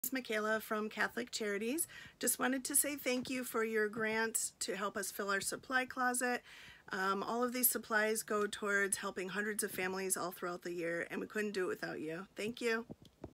It's Michaela from Catholic Charities. Just wanted to say thank you for your grant to help us fill our supply closet. All of these supplies go towards helping hundreds of families all throughout the year, and we couldn't do it without you. Thank you.